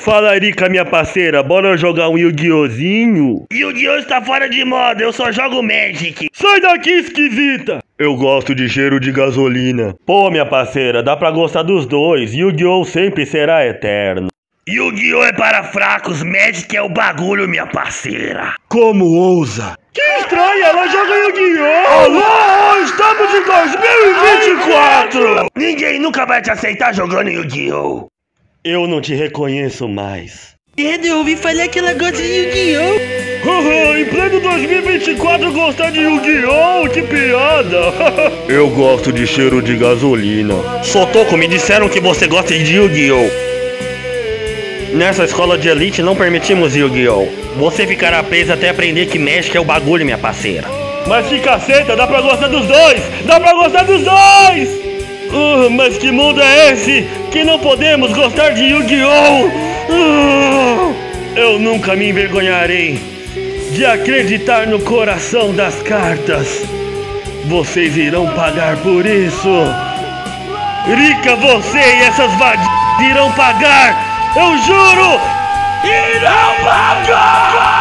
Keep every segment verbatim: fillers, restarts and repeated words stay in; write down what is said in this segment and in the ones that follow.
Fala, Erika, minha parceira, bora jogar um Yu-Gi-Ohzinho? Yu-Gi-Oh está fora de moda, eu só jogo Magic. Sai daqui, esquisita! Eu gosto de cheiro de gasolina. Pô, minha parceira, dá pra gostar dos dois. Yu-Gi-Oh sempre será eterno. Yu-Gi-Oh é para fracos, Magic é o bagulho, minha parceira. Como ousa? Que estranho, ela joga Yu-Gi-Oh! Alô, estamos em dois mil e vinte e quatro! Ninguém nunca vai te aceitar jogando Yu-Gi-Oh! Eu não te reconheço mais. Pedro, eu ouvi falar que ela gosta de Yu-Gi-Oh! Haha, em pleno dois mil e vinte e quatro gostar de Yu-Gi-Oh! Que piada! Eu gosto de cheiro de gasolina. Sotoco, me disseram que você gosta de Yu-Gi-Oh! Nessa escola de elite não permitimos Yu-Gi-Oh! Você ficará preso até aprender que Magic é o bagulho, minha parceira. Mas que caceta, dá pra gostar dos dois! Dá pra gostar dos dois! Uh, mas que mundo é esse que não podemos gostar de Yu-Gi-Oh! Uh, eu nunca me envergonharei de acreditar no coração das cartas. Vocês irão pagar por isso. Rika, você e essas vadias irão pagar! Eu juro! Irão pagar!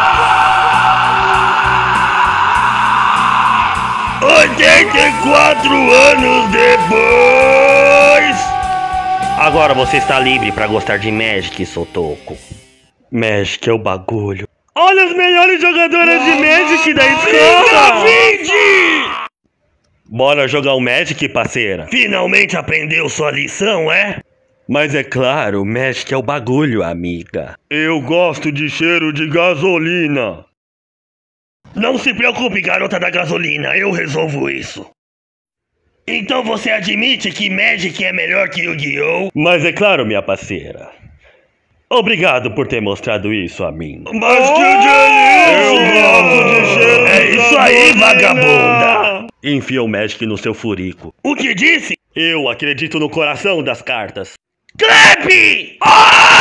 oitenta e quatro anos depois! Agora você está livre para gostar de Magic, Sotoco. Magic é o bagulho. Olha as melhores jogadoras de Magic da escola! Vinde! Bora jogar o Magic, parceira? Finalmente aprendeu sua lição, é? Mas é claro, Magic é o bagulho, amiga. Eu gosto de cheiro de gasolina. Não se preocupe, garota da gasolina, eu resolvo isso. Então você admite que Magic é melhor que Yu-Gi-Oh? Mas é claro, minha parceira. Obrigado por ter mostrado isso a mim. Mas que delícia! Eu gosto de cheiro É de isso aí, gasolina. vagabunda! Enfia o Magic no seu furico. O que disse? Eu acredito no coração das cartas. Clap! Ah!